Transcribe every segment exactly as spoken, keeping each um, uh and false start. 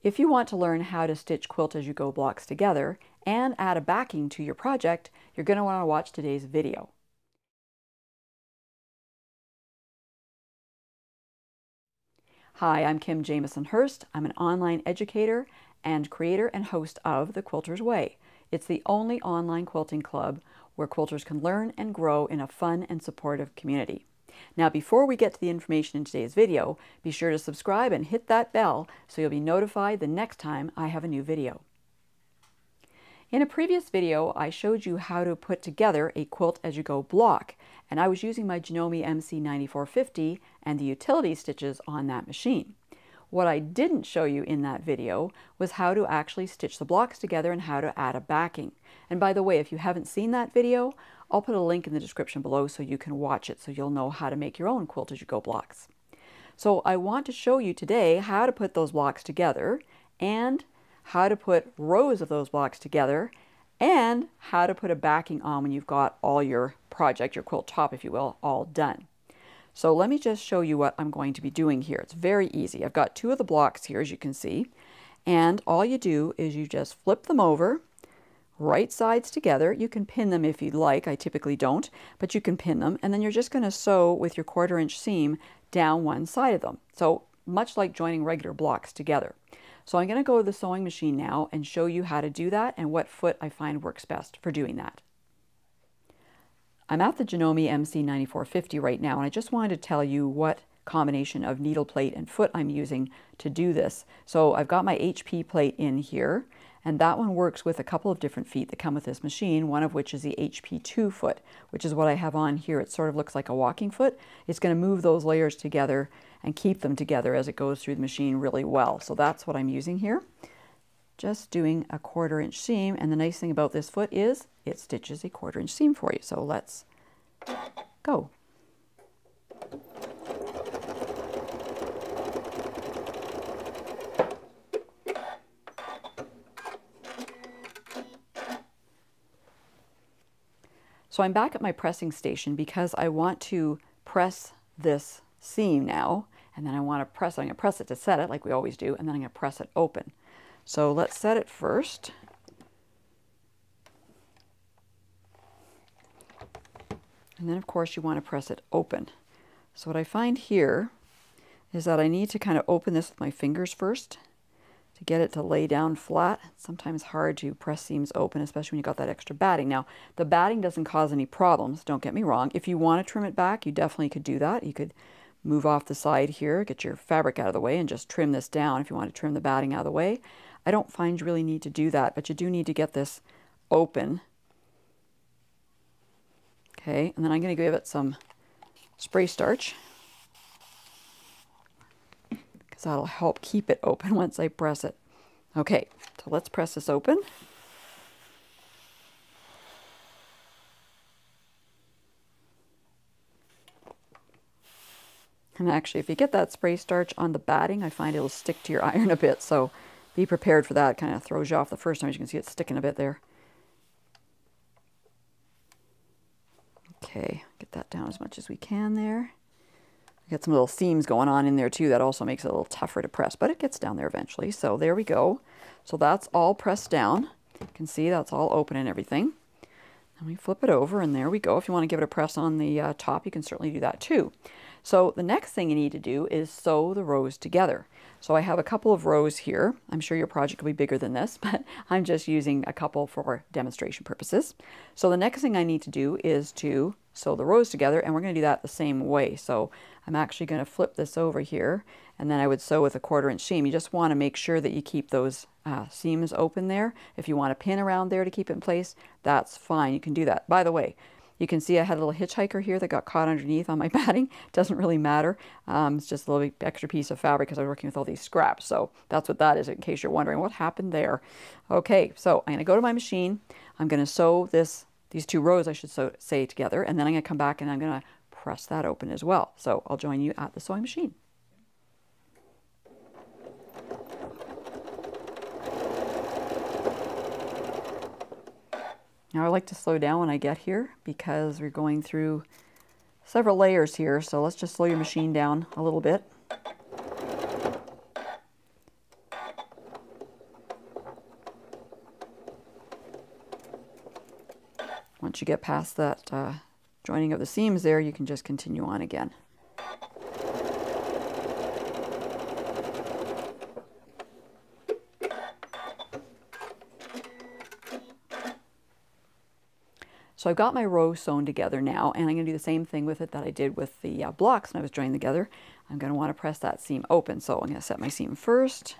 If you want to learn how to stitch quilt as you go blocks together and add a backing to your project, you're going to want to watch today's video. Hi, I'm Kim Jamieson-Hirst. I'm an online educator and creator and host of The Quilter's Way. It's the only online quilting club where quilters can learn and grow in a fun and supportive community. Now, before we get to the information in today's video, be sure to subscribe and hit that bell so you'll be notified the next time I have a new video. In a previous video, I showed you how to put together a quilt as you go block, and I was using my Janome M C ninety-four fifty and the utility stitches on that machine. What I didn't show you in that video was how to actually stitch the blocks together and how to add a backing. And by the way, if you haven't seen that video, I'll put a link in the description below so you can watch it so you'll know how to make your own quilt as you go blocks. So I want to show you today how to put those blocks together and how to put rows of those blocks together and how to put a backing on when you've got all your project, your quilt top if you will, all done. So let me just show you what I'm going to be doing here. It's very easy. I've got two of the blocks here as you can see, and all you do is you just flip them over right sides together. You can pin them if you'd like. I typically don't, but you can pin them, and then you're just going to sew with your quarter inch seam down one side of them. So much like joining regular blocks together. So I'm going to go to the sewing machine now and show you how to do that and what foot I find works best for doing that. I'm at the Janome M C ninety-four fifty right now, and I just wanted to tell you what combination of needle plate and foot I'm using to do this. So I've got my H P plate in here, and that one works with a couple of different feet that come with this machine, one of which is the H P two foot, which is what I have on here. It sort of looks like a walking foot. It's going to move those layers together and keep them together as it goes through the machine really well. So that's what I'm using here. Just doing a quarter inch seam, and the nice thing about this foot is it stitches a quarter inch seam for you. So let's go. So I'm back at my pressing station because I want to press this seam now, and then I want to press, I'm going to press it to set it like we always do, and then I'm going to press it open. So let's set it first. And then of course you want to press it open. So what I find here is that I need to kind of open this with my fingers first to get it to lay down flat. It's sometimes hard to press seams open, especially when you've got that extra batting. Now, the batting doesn't cause any problems, don't get me wrong. If you want to trim it back, you definitely could do that. You could move off the side here, get your fabric out of the way, and just trim this down if you want to trim the batting out of the way. I don't find you really need to do that, but you do need to get this open. Okay, and then I'm going to give it some spray starch, because that'll help keep it open once I press it. Okay, so let's press this open. And actually, if you get that spray starch on the batting, I find it'll stick to your iron a bit, so be prepared for that. It kind of throws you off the first time. As you can see, it's sticking a bit there. Okay, get that down as much as we can there. Got some little seams going on in there too. That also makes it a little tougher to press, but it gets down there eventually. So there we go. So that's all pressed down. You can see that's all open and everything. And we flip it over, and there we go. If you want to give it a press on the uh, top, you can certainly do that too. So the next thing you need to do is sew the rows together. So I have a couple of rows here. I'm sure your project will be bigger than this, but I'm just using a couple for demonstration purposes. So the next thing I need to do is to sew the rows together, and we're going to do that the same way. So I'm actually going to flip this over here, and then I would sew with a quarter inch seam. You just want to make sure that you keep those uh, seams open there. If you want a pin around there to keep it in place, that's fine. You can do that. By the way, you can see I had a little hitchhiker here that got caught underneath on my batting. Doesn't really matter. Um, it's just a little extra piece of fabric because I was working with all these scraps. So that's what that is, in case you're wondering what happened there. Okay, so I'm going to go to my machine. I'm going to sew this, these two rows, I should sew, say, together, and then I'm going to come back and I'm going to press that open as well. So I'll join you at the sewing machine. Now I like to slow down when I get here because we're going through several layers here, so let's just slow your machine down a little bit. once you get past that uh, joining of the seams there, you can just continue on again. So I've got my row sewn together now, and I'm going to do the same thing with it that I did with the uh, blocks when I was joining together. I'm going to want to press that seam open. So I'm going to set my seam first.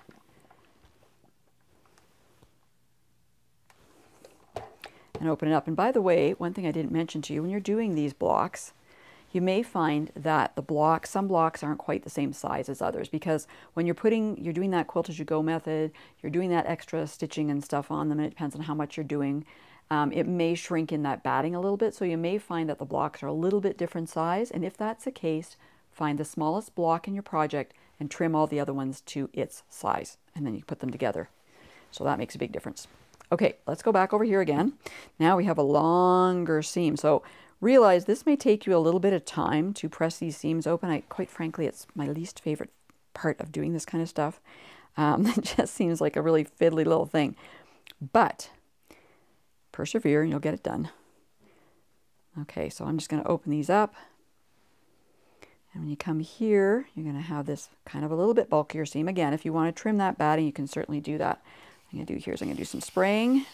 And open it up. And by the way, one thing I didn't mention to you, when you're doing these blocks, you may find that the blocks, some blocks aren't quite the same size as others, because when you're putting, you're doing that quilt as you go method, you're doing that extra stitching and stuff on them, and it depends on how much you're doing. Um, it may shrink in that batting a little bit, so you may find that the blocks are a little bit different size, and if that's the case, find the smallest block in your project and trim all the other ones to its size, and then you put them together. So that makes a big difference. Okay, let's go back over here again. Now we have a longer seam, so realize this may take you a little bit of time to press these seams open. I, quite frankly, it's my least favorite part of doing this kind of stuff. Um, it just seems like a really fiddly little thing, but persevere and you'll get it done. Okay, so I'm just going to open these up. And when you come here, you're going to have this kind of a little bit bulkier seam. Again, if you want to trim that batting, you can certainly do that. What I'm going to do here is I'm going to do some spraying.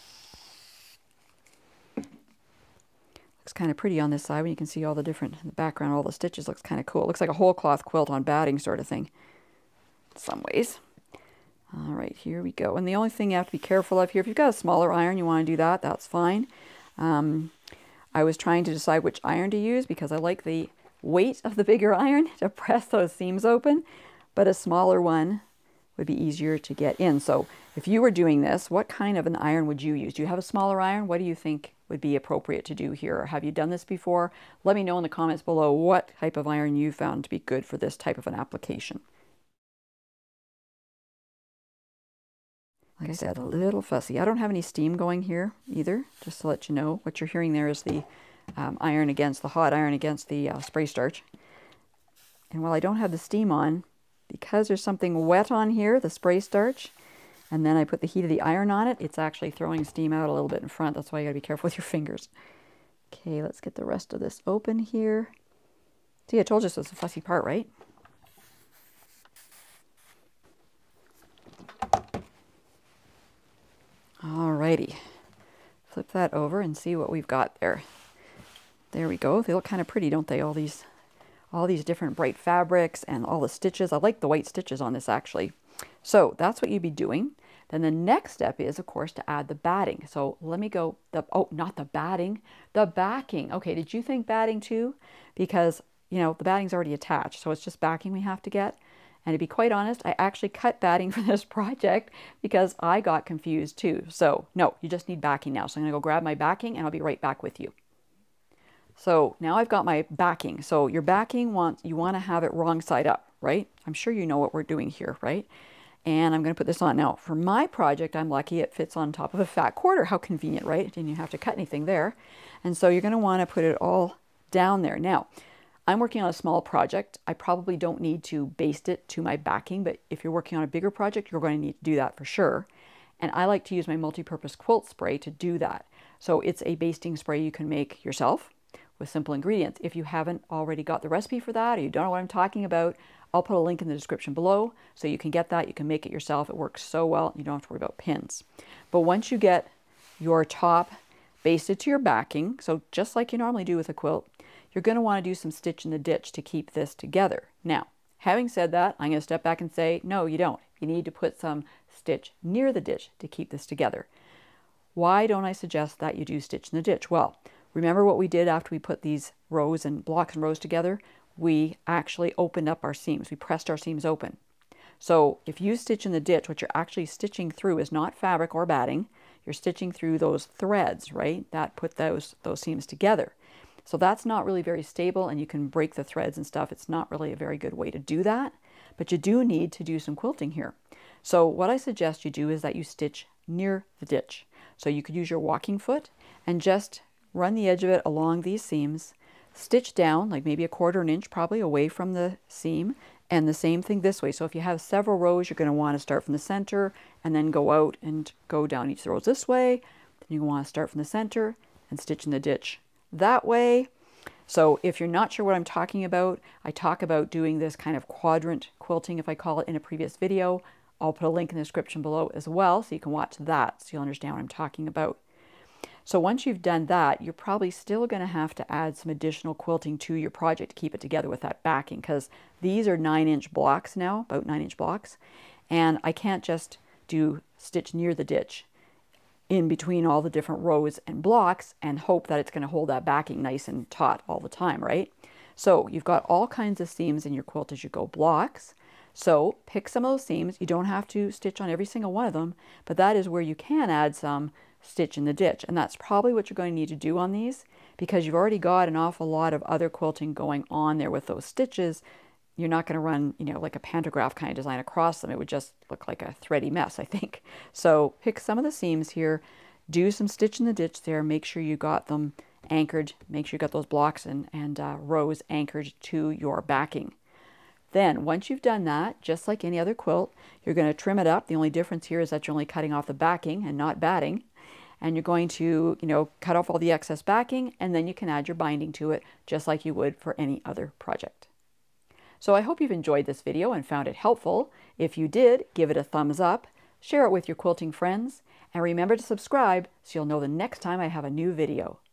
Looks kind of pretty on this side when you can see all the different, in the background, all the stitches. Looks kind of cool. It looks like a whole cloth quilt on batting sort of thing in some ways. All right, here we go. And the only thing you have to be careful of here, if you've got a smaller iron, you want to do that, that's fine. Um, I was trying to decide which iron to use because I like the weight of the bigger iron to press those seams open, but a smaller one would be easier to get in. So if you were doing this, what kind of an iron would you use? Do you have a smaller iron? What do you think would be appropriate to do here? Or have you done this before? Let me know in the comments below what type of iron you found to be good for this type of an application. Like I said, a little fussy. I don't have any steam going here either, just to let you know. What you're hearing there is the um, iron against, the hot iron against the uh, spray starch. And while I don't have the steam on, because there's something wet on here, the spray starch, and then I put the heat of the iron on it, it's actually throwing steam out a little bit in front. That's why you gotta be careful with your fingers. Okay, let's get the rest of this open here. See, I told you this was a fussy part, right? Alrighty, flip that over and see what we've got there. There we go. They look kind of pretty, don't they? All these, all these different bright fabrics and all the stitches. I like the white stitches on this actually. So that's what you'd be doing. Then the next step is, of course, to add the batting. So let me go. The oh, not the batting, the backing. Okay, did you think batting too? Because you know the batting's already attached, so it's just backing we have to get. And to be quite honest, I actually cut batting for this project because I got confused too. So no, you just need backing now. So I'm going to go grab my backing and I'll be right back with you. So now I've got my backing. So your backing, wants, you want to have it wrong side up, right? I'm sure you know what we're doing here, right? And I'm going to put this on. Now for my project, I'm lucky it fits on top of a fat quarter. How convenient, right? Didn't you have to cut anything there. And so you're going to want to put it all down there. Now, I'm working on a small project. I probably don't need to baste it to my backing, but if you're working on a bigger project, you're going to need to do that for sure. And I like to use my multi-purpose quilt spray to do that. So it's a basting spray you can make yourself with simple ingredients. If you haven't already got the recipe for that, or you don't know what I'm talking about, I'll put a link in the description below so you can get that. You can make it yourself. It works so well. You don't have to worry about pins. But once you get your top basted to your backing, so just like you normally do with a quilt, you're going to want to do some stitch in the ditch to keep this together. Now, having said that, I'm going to step back and say, no, you don't. You need to put some stitch near the ditch to keep this together. Why don't I suggest that you do stitch in the ditch? Well, remember what we did after we put these rows and blocks and rows together? We actually opened up our seams. We pressed our seams open. So if you stitch in the ditch, what you're actually stitching through is not fabric or batting. You're stitching through those threads, right? That put those, those seams together. So that's not really very stable, and you can break the threads and stuff. It's not really a very good way to do that, but you do need to do some quilting here. So what I suggest you do is that you stitch near the ditch. So you could use your walking foot and just run the edge of it along these seams, stitch down like maybe a quarter an inch probably away from the seam, and the same thing this way. So if you have several rows, you're going to want to start from the center and then go out and go down each row this way. Then you want to start from the center and stitch in the ditch that way. So if you're not sure what I'm talking about, I talk about doing this kind of quadrant quilting, if I call it, in a previous video. I'll put a link in the description below as well, so you can watch that so you'll understand what I'm talking about. So once you've done that, you're probably still going to have to add some additional quilting to your project to keep it together with that backing, because these are nine inch blocks now, about nine inch blocks, and I can't just do stitch near the ditch in between all the different rows and blocks and hope that it's going to hold that backing nice and taut all the time, right? So you've got all kinds of seams in your quilt as you go blocks. So pick some of those seams. You don't have to stitch on every single one of them, but that is where you can add some stitch in the ditch. And that's probably what you're going to need to do on these, because you've already got an awful lot of other quilting going on there with those stitches. You're not going to run, you know, like a pantograph kind of design across them. It would just look like a thready mess, I think. So pick some of the seams here, do some stitch in the ditch there, make sure you got them anchored, make sure you got those blocks and, and uh, rows anchored to your backing. Then once you've done that, just like any other quilt, you're going to trim it up. The only difference here is that you're only cutting off the backing and not batting. And you're going to, you know, cut off all the excess backing, and then you can add your binding to it just like you would for any other project. So I hope you've enjoyed this video and found it helpful. If you did, give it a thumbs up, share it with your quilting friends, and remember to subscribe so you'll know the next time I have a new video.